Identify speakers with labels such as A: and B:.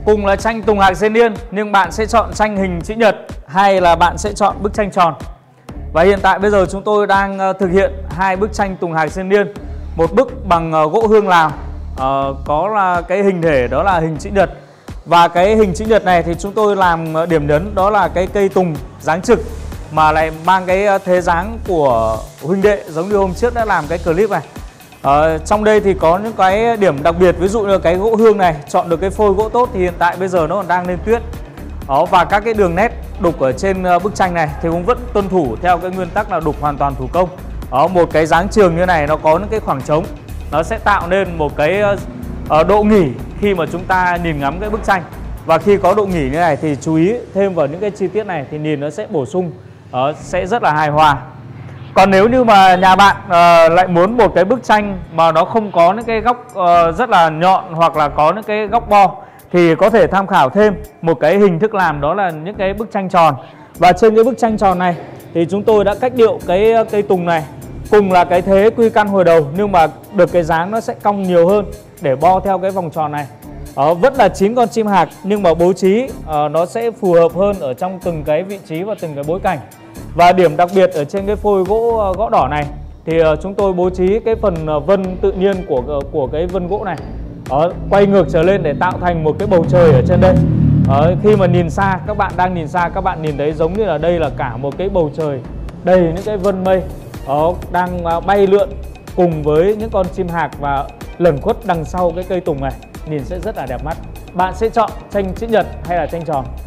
A: cùng là tranh tùng hạc diên niên nhưng bạn sẽ chọn tranh hình chữ nhật hay là bạn sẽ chọn bức tranh tròn. Và hiện tại bây giờ chúng tôi đang thực hiện hai bức tranh tùng hạc diên niên. Một bức bằng gỗ hương Lào, có là cái hình thể đó là hình chữ nhật. Và cái hình chữ nhật này thì chúng tôi làm điểm nhấn đó là cái cây tùng dáng trực mà lại mang cái thế dáng của huynh đệ giống như hôm trước đã làm cái clip này. Trong đây thì có những cái điểm đặc biệt, ví dụ như cái gỗ hương này chọn được cái phôi gỗ tốt thì hiện tại bây giờ nó còn đang lên tuyết. Và các cái đường nét đục ở trên bức tranh này thì cũng vẫn tuân thủ theo cái nguyên tắc là đục hoàn toàn thủ công. Một cái dáng trường như này nó có những cái khoảng trống, nó sẽ tạo nên một cái độ nghỉ khi mà chúng ta nhìn ngắm cái bức tranh. Và khi có độ nghỉ như này thì chú ý thêm vào những cái chi tiết này thì nhìn nó sẽ bổ sung, sẽ rất là hài hòa. Còn nếu như mà nhà bạn lại muốn một cái bức tranh mà nó không có những cái góc rất là nhọn hoặc là có những cái góc bo thì có thể tham khảo thêm một cái hình thức làm, đó là những cái bức tranh tròn. Và trên cái bức tranh tròn này thì chúng tôi đã cách điệu cái cây tùng này cùng là cái thế quy căn hồi đầu, nhưng mà được cái dáng nó sẽ cong nhiều hơn để bo theo cái vòng tròn này. Vẫn là 9 con chim hạc nhưng mà bố trí nó sẽ phù hợp hơn ở trong từng cái vị trí và từng cái bối cảnh. Và điểm đặc biệt ở trên cái phôi gỗ đỏ này thì chúng tôi bố trí cái phần vân tự nhiên của cái vân gỗ này quay ngược trở lên để tạo thành một cái bầu trời ở trên đây. Khi mà nhìn xa, các bạn đang nhìn xa, các bạn nhìn thấy giống như là đây là cả một cái bầu trời đầy những cái vân mây đang bay lượn cùng với những con chim hạc và lẩn khuất đằng sau cái cây tùng này, nhìn sẽ rất là đẹp mắt. Bạn sẽ chọn tranh chữ nhật hay là tranh tròn?